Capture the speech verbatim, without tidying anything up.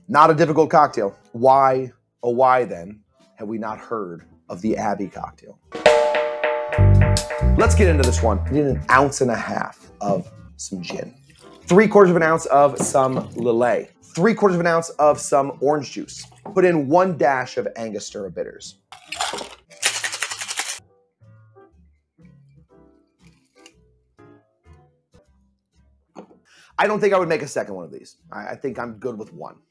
Not a difficult cocktail. Why, oh why then, have we not heard of the Abbey cocktail? Let's get into this one. I need an ounce and a half of some gin. Three quarters of an ounce of some Lillet. Three quarters of an ounce of some orange juice. Put in one dash of Angostura bitters. I don't think I would make a second one of these. I think I'm good with one.